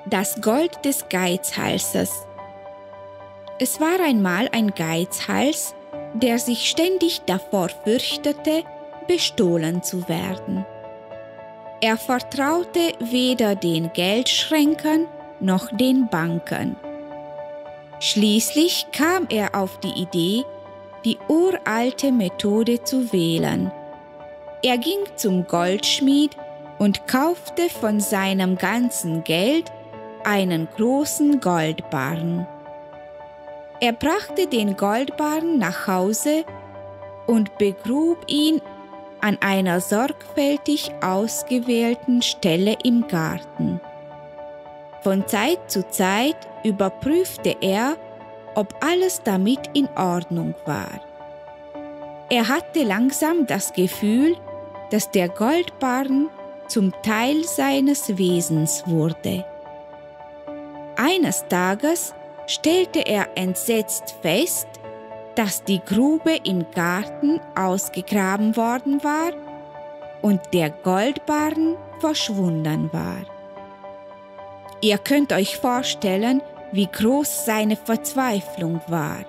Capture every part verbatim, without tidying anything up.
Das Gold des Geizhalses. Es war einmal ein Geizhals, der sich ständig davor fürchtete, bestohlen zu werden. Er vertraute weder den Geldschränkern noch den Banken. Schließlich kam er auf die Idee, die uralte Methode zu wählen. Er ging zum Goldschmied und kaufte von seinem ganzen Geld einen großen Goldbarren. Er brachte den Goldbarren nach Hause und begrub ihn an einer sorgfältig ausgewählten Stelle im Garten. Von Zeit zu Zeit überprüfte er, ob alles damit in Ordnung war. Er hatte langsam das Gefühl, dass der Goldbarren zum Teil seines Wesens wurde. Eines Tages stellte er entsetzt fest, dass die Grube im Garten ausgegraben worden war und der Goldbarren verschwunden war. Ihr könnt euch vorstellen, wie groß seine Verzweiflung war.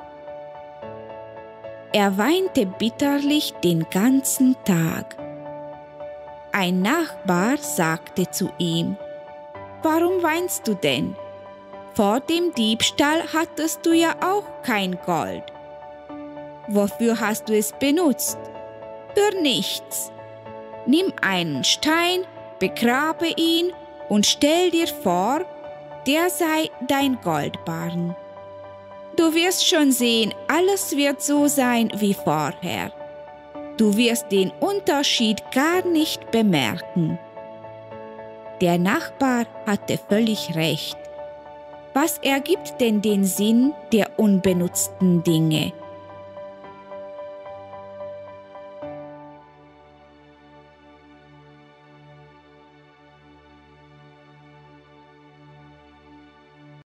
Er weinte bitterlich den ganzen Tag. Ein Nachbar sagte zu ihm: »Warum weinst du denn? Vor dem Diebstahl hattest du ja auch kein Gold. Wofür hast du es benutzt? Für nichts. Nimm einen Stein, begrabe ihn und stell dir vor, der sei dein Goldbarren. Du wirst schon sehen, alles wird so sein wie vorher. Du wirst den Unterschied gar nicht bemerken.« Der Nachbar hatte völlig recht. Was ergibt denn den Sinn der unbenutzten Dinge?